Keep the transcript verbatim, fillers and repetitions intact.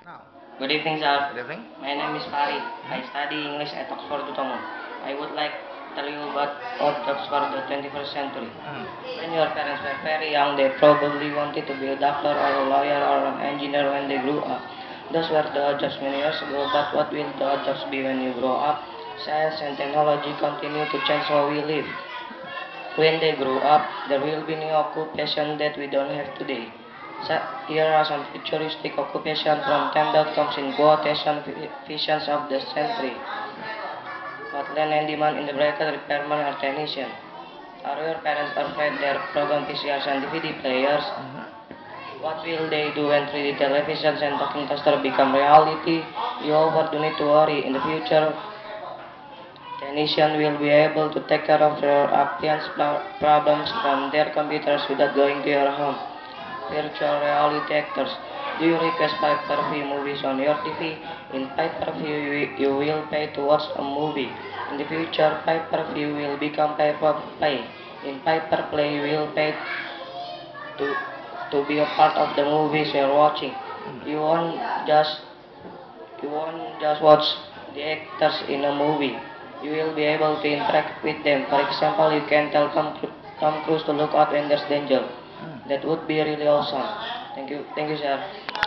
Now, Good evening, sir. good evening. My name is Farid. I study English at Oxford Utama. I would like to tell you about what Oxford the twenty-first century. Mm. When your parents were very young, they probably wanted to be a doctor or a lawyer or an engineer when they grew up. Those were the jobs many years ago, but what will the jobs be when you grow up? Science and technology continue to change how we live. When they grow up, there will be new occupations that we don't have today. So, here are some futuristic occupations from time that comes in quotation visions of the century. Hotline and demand in the breaker repairman or technician. Are your parents afraid their program P C Rs and D V D players? Mhm. What will they do when three D televisions and talking toaster become reality? You over do need to worry. In the future, technicians will be able to take care of your appliance problems from their computers without going to your home. Virtual reality actors. Do you request pay-per-view movies on your T V? In pay-per-view, you you will pay to watch a movie. In the future, pay-per-view will become pay-per-play. In pay-per-play, you will pay to to be a part of the movies you're watching. Mm. You won't just you won't just watch the actors in a movie. You will be able to interact with them. For example, you can tell Tom, Cru- Tom Cruise to look out when there's danger. Mm. That would be really awesome. Thank you. Thank you, sir.